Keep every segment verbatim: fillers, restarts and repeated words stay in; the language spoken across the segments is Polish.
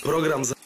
Program za...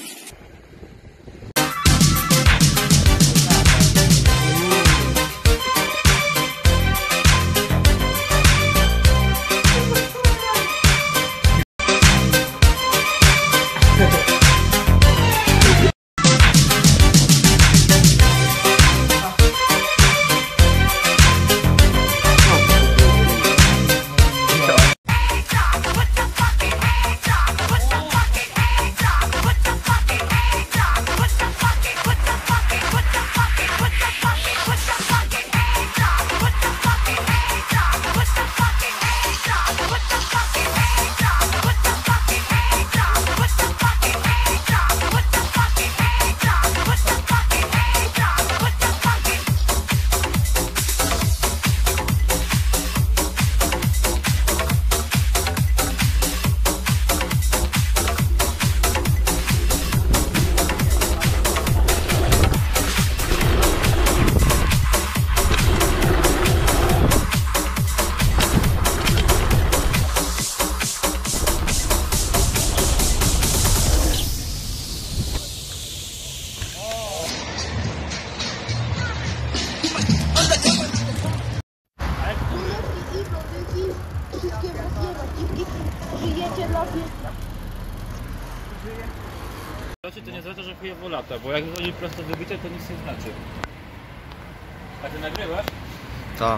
To nie znaczy, że chujowo lata, bo jak oni prosto wybicie, to nic nie znaczy. A ty nagrywasz? Tak.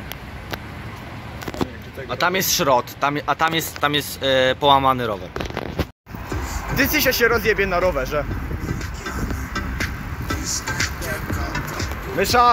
A tam jest szrot, tam, a tam jest, tam jest e, połamany rower. Dycysia się rozjebie na rowerze. Mysza!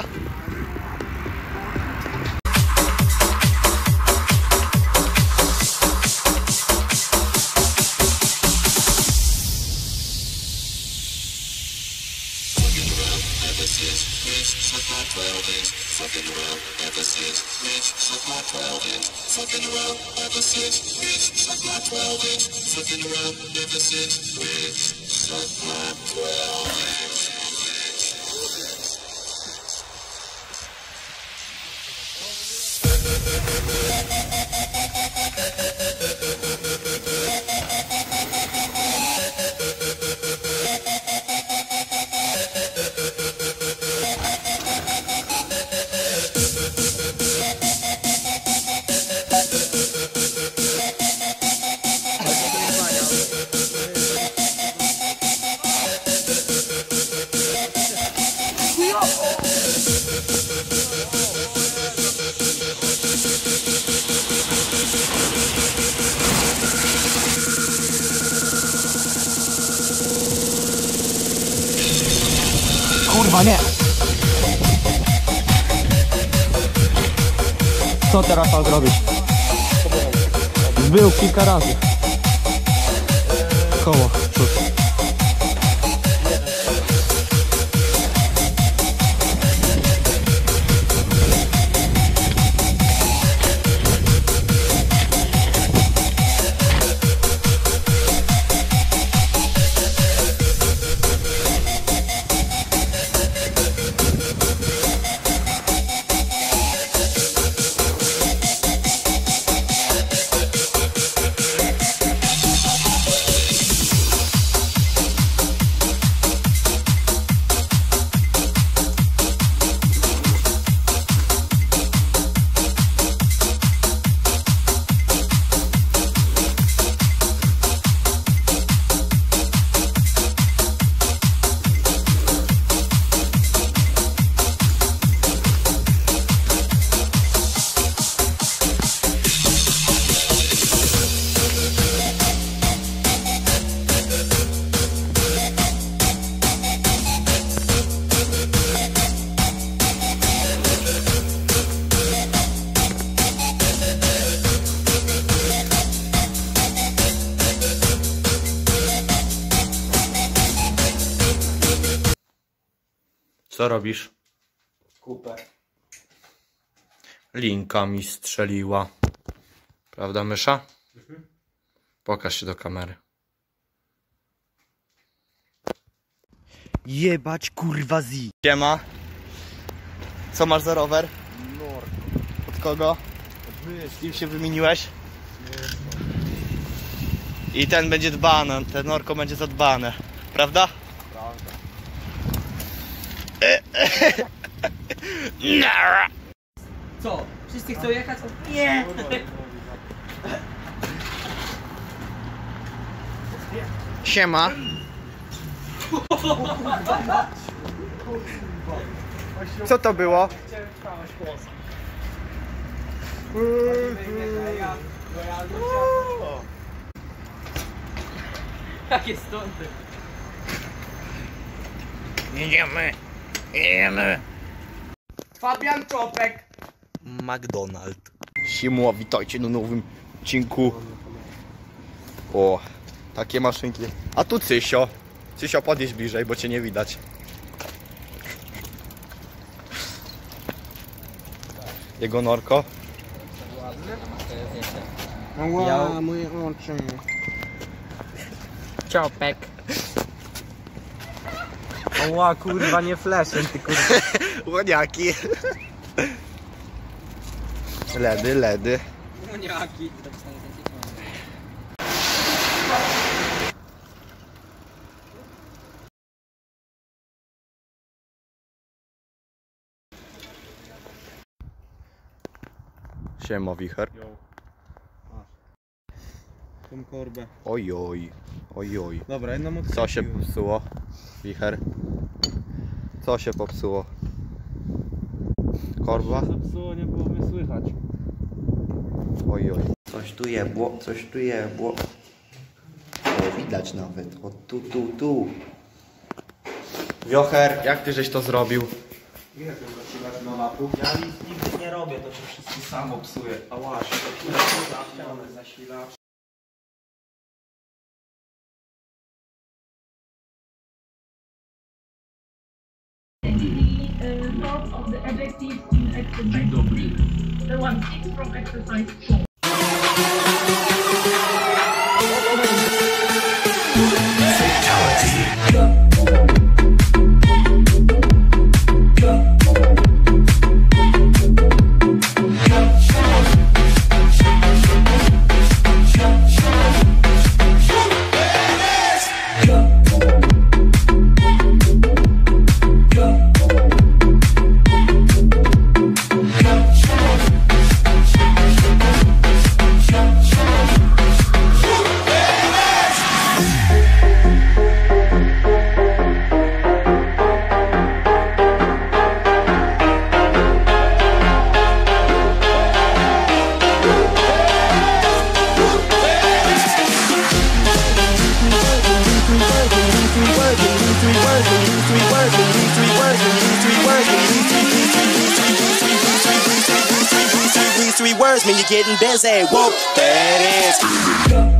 Kurwa, nie! Co teraz pan zrobić? Był kilka razy. Koło, przód. Co robisz? Kupę. Linka mi strzeliła. Prawda, mysza? Mhm. Pokaż się do kamery. Jebać kurwa zi. Siema. Co masz za rower? Nord. Od kogo? Z kim się wymieniłeś? I ten będzie dbany, ten orko będzie zadbane. Prawda? Prawda. Co? Wszyscy chcą jechać? Nie! Siema. Co to było? Jakie stądy? Jedziemy. Jedziemy. Fabian Czopek. McDonald. Siemła, witajcie na nowym odcinku. O, takie maszynki. A tu Cysio. Cysio, podjedź bliżej, bo cię nie widać. Jego norko. Ja, moje oczy. Czopek. Oła kurwa, nie fleszem, ty kurwa. Łoniaki. Ledy, ledy. Moniaki. Siema, wicher. Tą korbę. Ojoj, ojoj. Dobra, jedną od Co się popsuło? Wicher. Co się popsuło? Korba? Zepsuło, nie było mnie słychać. Ojoj. Coś tu jebło, coś tu jebło. O, widać nawet. O, tu, tu, tu. Wiocher, jak ty żeś to zrobił? Ja nic nigdy nie robię, to się wszystko samo psuje. A właśnie, to zasilacz. The thoughts of the adjectives in exercise three. The one six from exercise four. Three words mean you're getting busy. Whoa, that is.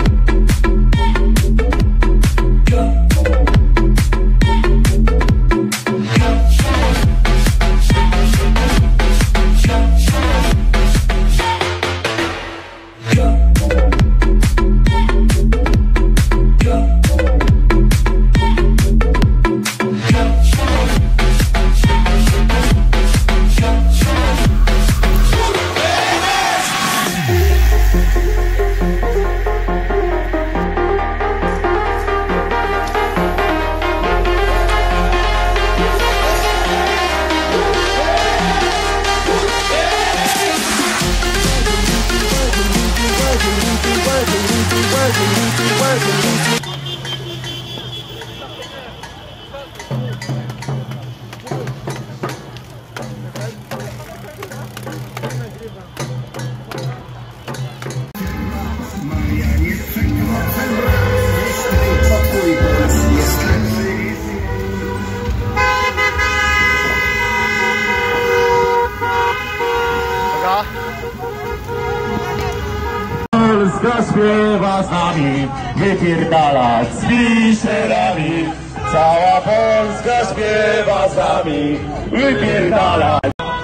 Polska śpiewa z nami, wypierdalać z wiszerami. Cała Polska śpiewa z nami, wypierdalać.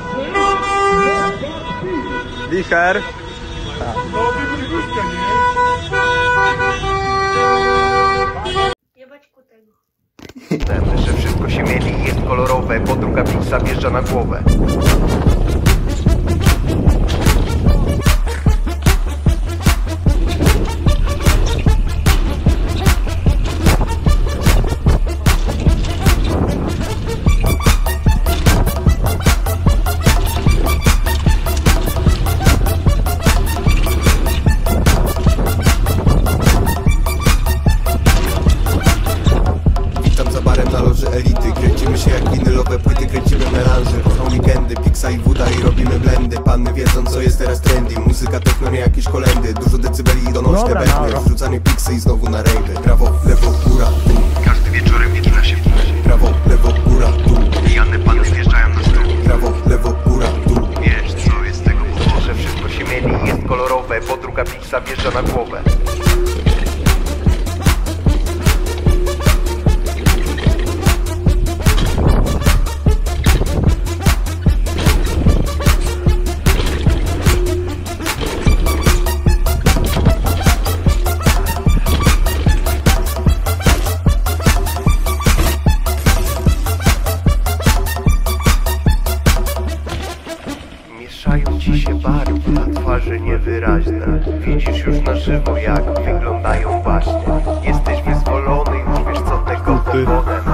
Wicher. Jebać kutego. Że wszystko się mieli, jest kolorowe, bo druga pizza wjeżdża na głowę. się jak winylowe płyty, kręcimy melanże. Kocham weekendy, Pixa i Wuda i robimy blendy. Panny wiedzą co jest teraz trendy, muzyka techno nie jakieś kolendy. Dużo decybeli i donośne bębny, wrzucanie Pixy i znowu na rejdy. Prawo, lewo, góra, dół. Każdy wieczorem wietrna się w plaży. Prawo, lewo, góra, dół. Pijane panny zjeżdżają na stół. Prawo, lewo, góra, dół. Wiesz co jest tego powodu, że wszystko się mieli, jest kolorowe, bo druga Pixa wjeżdża na głowę. Mieszają ci się barwy, na twarzy niewyraźne. Widzisz już na żywo jak wyglądają baśnie. Jesteś wyzwolony, już wiesz co tego powodem.